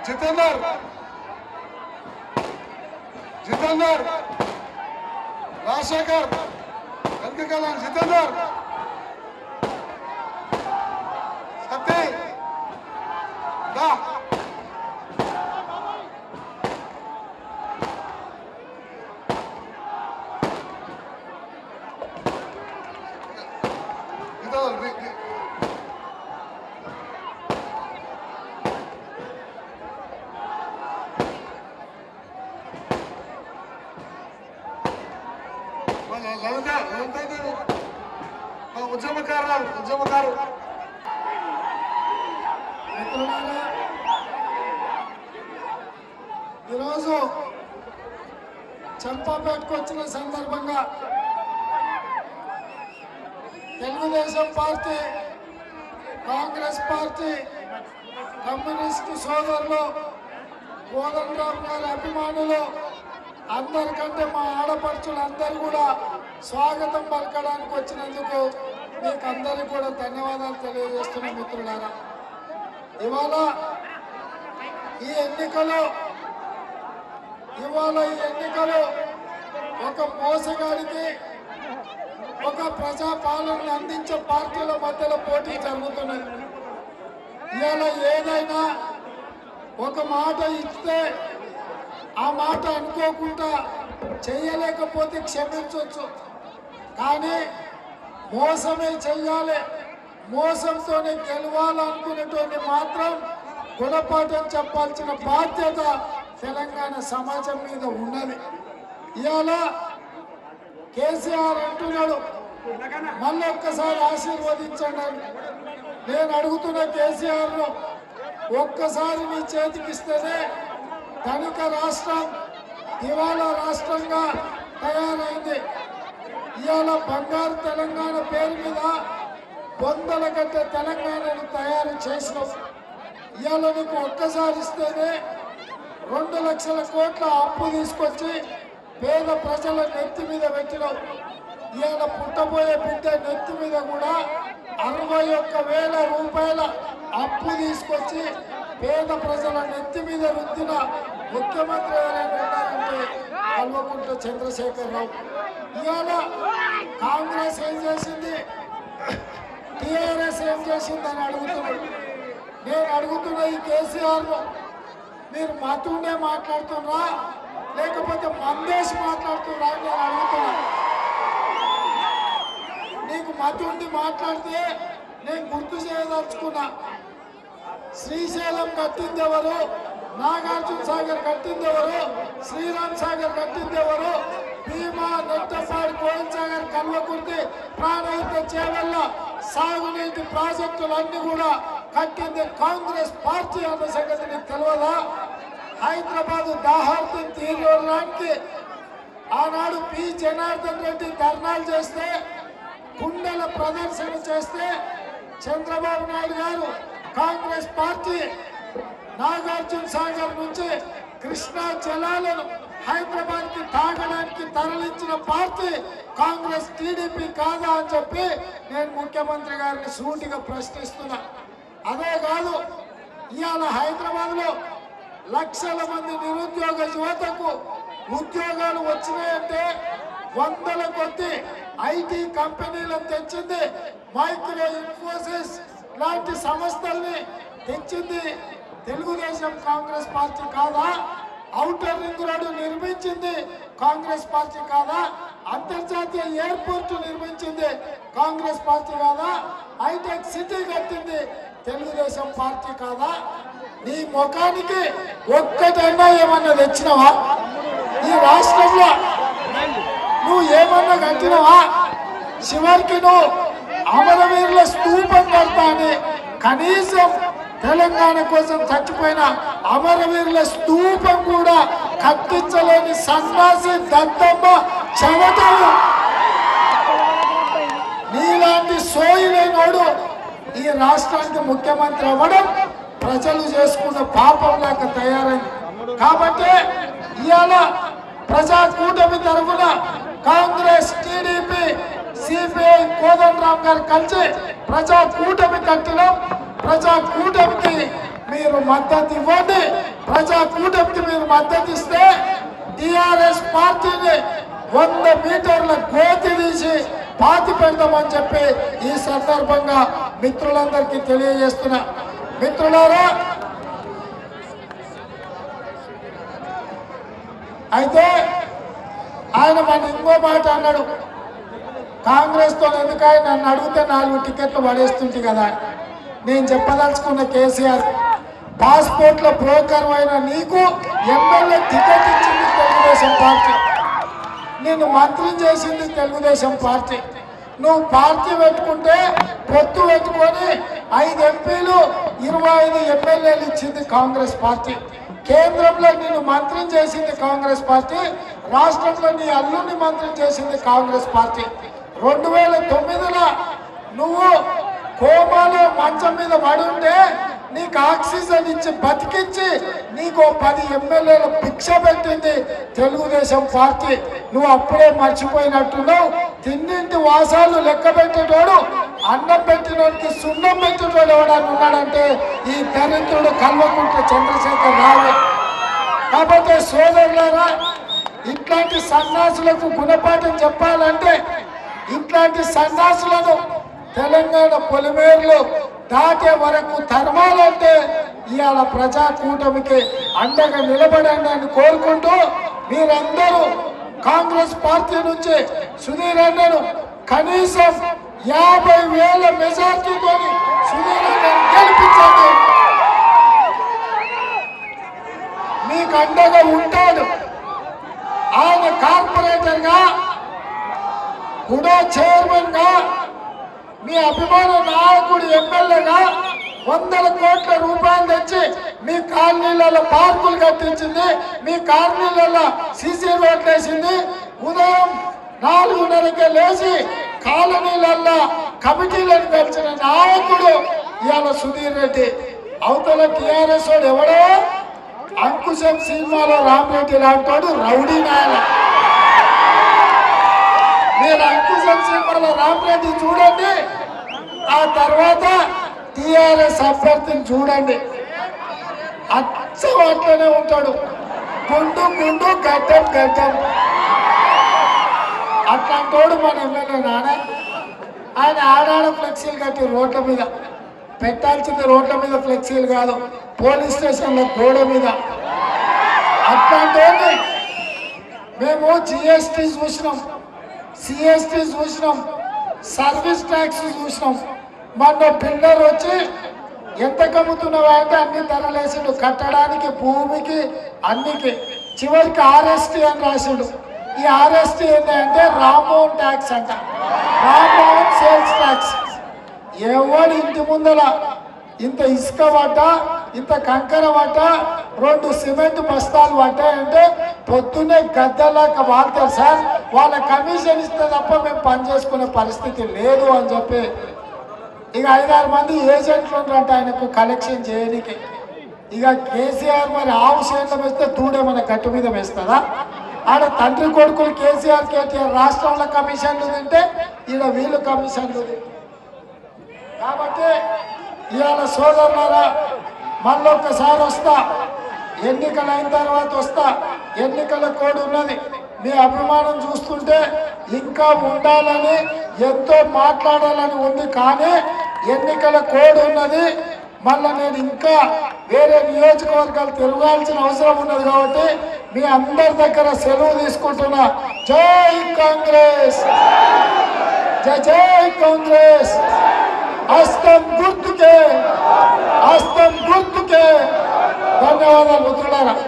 జితేందర్ జితేందర్ రాజశేఖర్ వెనకకాలం జితేందర్ సత్య దా ఉద్యమకారు ఈరోజు చంపాపేటకు వచ్చిన సందర్భంగా Telugu Desam party, Congress party, communist సోదరులు, కోదండరామ్ గారి అభిమానులు అందరికంటే మా ఆడపడుచులందరూ కూడా స్వాగతం పలకడానికి వచ్చినందుకు మీకు అందరికీ కూడా ధన్యవాదాలు తెలియజేస్తున్న మిత్రులారా. ఇవాళ ఈ ఎన్నికలు ఒక మోసగాడికి ఒక ప్రజాపాలనను అందించే పార్టీల మధ్యలో పోటీ జరుగుతున్నది. ఇవాళ ఏదైనా ఒక మాట ఇస్తే ఆ మాట అనుకోకుండా చేయలేకపోతే క్షమించవచ్చు, కానీ మోసమే చెయ్యాలి, మోసంతోనే గెలవాలనుకునేటువంటి మాత్రం గుణపాఠం చెప్పాల్సిన బాధ్యత తెలంగాణ సమాజం మీద ఉన్నది. ఇవాళ కేసీఆర్ అంటున్నాడు మళ్ళీ ఒక్కసారి ఆశీర్వదించండి. నేను అడుగుతున్న కేసీఆర్ను, ఒక్కసారి నీ చేతికిస్తేనే ధనిక రాష్ట్రం దివాలా రాష్ట్రంగా తయారైంది. ఇవాళ బంగారు తెలంగాణ పేరు మీద వందల గంట తెలంగాణను తయారు చేసినావు. ఇవాళ నీకు ఒక్కసారి ఇస్తేనే 2 లక్షల కోట్ల అప్పు తీసుకొచ్చి పేద ప్రజల నెత్తి మీద పెట్టినావు. ఇవాళ పుట్టబోయే బిడ్డ నెత్తి మీద కూడా 61,000 రూపాయల అప్పు తీసుకొచ్చి పేద ప్రజల నెత్తి మీద రుద్దిన ముఖ్యమంత్రి ఎవరైనా ఉన్నారంటే కల్వకుంట్ల చంద్రశేఖరరావు. ఇవాళ కాంగ్రెస్ ఏం చేసింది, టీఆర్ఎస్ ఏం చేసిందని అడుగుతున్నాడు. నేను అడుగుతున్న ఈ కేసీఆర్ను, మీరు మతుండే మాట్లాడుతున్నా లేకపోతే మందేసి మాట్లాడుతున్నా అని నేను అడుగుతున్నా. నీకు మతుండి మాట్లాడితే నేను గుర్తు చేయదలుచుకున్నా. శ్రీశైలం కట్టింది ఎవరు, నాగార్జున సాగర్ కట్టింది ఎవరు, శ్రీరామ్ సాగర్ కట్టింది ఎవరు, భీమా, నెట్టపాడు, కోయిల్ సాగర్, కల్వకుర్తి, ప్రాణహిత చేవల్ల సాగునీటి ప్రాజెక్టులన్నీ కూడా కట్టింది కాంగ్రెస్ పార్టీ అన్న సంగతి నీకు తెలియదా? హైదరాబాద్ దాహార్తం తీరడానికి ఆనాడు పి జనార్దన్ రెడ్డి ధర్నాలు చేస్తే, కుండల ప్రదర్శన చేస్తే చంద్రబాబు నాయుడు గారు కాంగ్రెస్ పార్టీ నాగార్జున సాగర్ నుంచి కృష్ణా జలాలను హైదరాబాద్ కి తాగడానికి తరలించిన పార్టీ కాంగ్రెస్, టీడీపీ కాదా అని చెప్పి నేను ముఖ్యమంత్రి గారిని సూటిగా ప్రశ్నిస్తున్నా. అదే కాదు, ఇవాళ హైదరాబాద్ లో లక్షల మంది నిరుద్యోగ యువతకు ఉద్యోగాలు వచ్చినాయంటే వందల కొద్ది ఐటీ కంపెనీలను తెచ్చింది, మైక్రో ఇన్ఫోసిస్ లాంటి సంస్థల్ని తెచ్చింది తెలుగుదేశం కాంగ్రెస్ పార్టీ కాదా? ఔటర్ రింగ్ రోడ్డు నిర్మించింది కాంగ్రెస్ పార్టీ కాదా? అంతర్జాతీయ ఎయిర్పోర్ట్ నిర్మించింది కాంగ్రెస్ పార్టీ కాదా? హైటెక్ సిటీ కట్టింది తెలుగుదేశం పార్టీ కాదా? నీ ముఖానికి ఒక్కటైనా ఏమన్నా తెచ్చినవా? ఈ రాష్ట్రంలో నువ్వు ఏమన్నా కట్టినవా? చివరికి నువ్వు అమరవీరుల స్తూపం కడతా అని కనీసం తెలంగాణ కోసం చచ్చిపోయిన అమరవీరుల స్తూపం కూడా కట్టించలేని సన్నాసి దత్తమ్మ చెమటలు. నీలాంటి సోయిలేనోడు ఈ రాష్ట్రానికి ముఖ్యమంత్రి అవ్వడం ప్రజలు చేసుకున్న పాపంలాగా తయారైంది. కాబట్టి ఇవాళ ప్రజా కూటమి తరఫున కాంగ్రెస్, టీడీపీ, సిపిఐ, కోదండరామ్ గారు కలిసి ప్రజా కూటమి కట్టినాం. ప్రజా కూటమికి మీరు మద్దతు ఇవ్వండి. ప్రజా కూటమికి మీరు మద్దతు ఇస్తే టిఆర్ఎస్ పార్టీని 100 మీటర్ల గోతి తీసి పాతి పెడతామని చెప్పి ఈ సందర్భంగా మిత్రులందరికీ తెలియజేస్తున్నా. మిత్రులారా, అయితే ఆయన మన ఇంకో మాట అన్నాడు, కాంగ్రెస్ తో ఎందుకని నన్ను అడిగితే 4 టికెట్లు పడేస్తుంటే కదా. నేను చెప్పదలుచుకున్న కేసీఆర్, పాస్పోర్ట్ల బ్రోకర్ అయిన నీకు ఎమ్మెల్యే టికెట్ ఇచ్చింది తెలుగుదేశం పార్టీ, నిన్ను మంత్రిని చేసింది తెలుగుదేశం పార్టీ. నువ్వు పార్టీ పెట్టుకుంటే పొత్తు పెట్టుకొని 5 ఎంపీలు 25 ఎమ్మెల్యేలు ఇచ్చింది కాంగ్రెస్ పార్టీ. కేంద్రంలో నిన్ను మంత్రిని చేసింది కాంగ్రెస్ పార్టీ, రాష్ట్రంలో నీ అల్లుని మంత్రిని చేసింది కాంగ్రెస్ పార్టీ. 2009లో నువ్వు కోమాలో మంచం మీద పడి ఉంటే నీకు ఆక్సిజన్ ఇచ్చి బతికించి నీకు 10 ఎమ్మెల్యేలు భిక్ష పెట్టింది తెలుగుదేశం పార్టీ. నువ్వు అప్పుడే మర్చిపోయినట్టున్నావు. తిన్నింటి వాసాలు లెక్క పెట్టేటోడు అన్నం పెట్టినోడికి సున్నం పెట్టేటోడు ఎవడని ఉన్నాడంటే ఈ దరిద్రుడు కల్వకుంట్ల చంద్రశేఖర్ రావు. కాబట్టి సోదరులారా, ఇట్లాంటి సన్యాసులకు గుణపాఠం చెప్పాలంటే, ఇట్లాంటి సన్యాసులను తెలంగాణ పొలిమేర్లు దాటే వరకు తరమాలంటే ఇవాళ ప్రజా కూటమికి అండగా నిలబడండి అని కోరుకుంటూ, మీరందరూ కాంగ్రెస్ పార్టీ నుంచి సుధీర్ అన్నను కనీసం 50,000 మెజార్టీతో సుధీర్ అన్నను గెలిపించండి. మీకు అండగా ఉంటాడు. ఆయన కార్పొరేటర్ గా కూడా, చైర్మన్ గా, మీ అభిమాన నాయకుడు ఎమ్మెల్యేగా 100 కోట్ల రూపాయలు తెచ్చి మీ కాలనీలలో పార్కులు కట్టించింది, మీ కాలనీలలో సీసీ రోడ్లు వేసింది. ఉదయం 4:30కే లేచి కాలనీలలో కమిటీలను గెలిచిన నాయకుడు ఇవాళ సుధీర్ రెడ్డి. అవతల టిఆర్ఎస్ వాడు ఎవడో అంకుశం సినిమాలో రామరెడ్డి లాంటాడు రౌడీ నాయన. మీరు అంకుశం సినిమాలో రామరెడ్డి చూడండి, ఆ తర్వాత టిఆర్ఎస్ అభ్యర్థిని చూడండి, అచ్చం అట్లనే ఉంటాడు. గుండు గుండు గడ్డం గడ్డం. అట్లాంటోడు మన ఎమ్మెల్యే నాన్న. ఆయన ఆడాడ ఫ్లెక్సీలు కట్టి రోడ్ల మీద పెట్టాల్సింది, రోడ్ల మీద ఫ్లెక్సీలు కాదు, పోలీస్ స్టేషన్ల గోడ మీద. అట్లాంటి మేము జిఎస్టీ చూసినాం, సిఎస్టీ చూసినాం, సర్వీస్ ట్యాక్స్ చూసినాం. మొన్న బిల్డర్ వచ్చి ఎంత కమ్ముతున్నావా అంటే అన్ని ధరలేసాడు, కట్టడానికి, భూమికి, అన్నికి. చివరికి ఆర్ఎస్టీ అని రాసాడు. ఈ ఆర్ఎస్టీ ఏంటంటే రామ్మోహన్ ట్యాక్స్ అంట, రామ్మోహన్ సేల్స్ ట్యాక్స్. ఎవడు ఇంటి ముందల ఇంత ఇసుక పట్ట, ఇంత కంకర పట్ట, 2 సిమెంట్ బస్తాలు పట్టాయంటే పొద్దున్నే గద్దలాక వాళ్తారు సార్, వాళ్ళ కమిషన్ ఇస్తే తప్ప మేము పని చేసుకునే పరిస్థితి లేదు అని చెప్పి ఇక 5-6 మంది ఏజెంట్లు ఉన్నారంట ఆయనకు కలెక్షన్ చేయడానికి. ఇక కేసీఆర్ మరి ఆవు చేతిలో వేస్తే తూడేమన్నా గట్టు మీద వేస్తుందా? ఆడ తండ్రి కొడుకులు కేసీఆర్ కేటీఆర్ రాష్ట్రంలో కమిషన్లు తింటే ఈడ వీళ్ళు కమిషన్లు. కాబట్టి ఇవాళ సోదరులారా, మళ్ళొక్కసారి వస్తా, ఎన్నికలు అయిన తర్వాత వస్తా. ఎన్నికల కోడ్ ఉన్నది, మీ అభిమానం చూస్తుంటే ఇంకా ఉండాలని, ఎంతో మాట్లాడాలని ఉంది. కానీ ఎన్నికల కోడ్ ఉన్నది, మళ్ళీ నేను ఇంకా వేరే నియోజకవర్గాలు తిరగాల్సిన అవసరం ఉన్నది. కాబట్టి మీ అందరి దగ్గర సెలవు తీసుకుంటున్నా. జై కాంగ్రెస్, జై జై కాంగ్రెస్. హస్తం గుర్తుకే, హస్తం గుర్తుకే. ధన్యవాదాలు మిత్రులారా.